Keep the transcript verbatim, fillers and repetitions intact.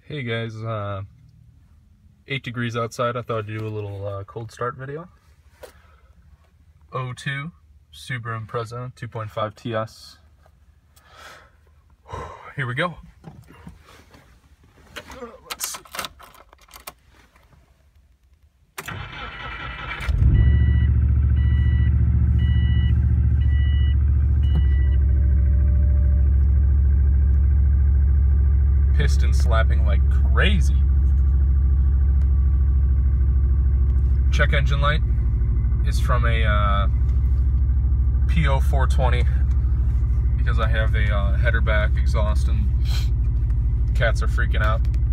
Hey guys, uh, eight degrees outside. I thought I'd do a little uh, cold start video. oh two Subaru Impreza two point five T S. Here we go. Uh, let's see. Piston slapping like crazy. Check engine light is from a uh, P O four twenty because I have a uh, header back exhaust and cats are freaking out.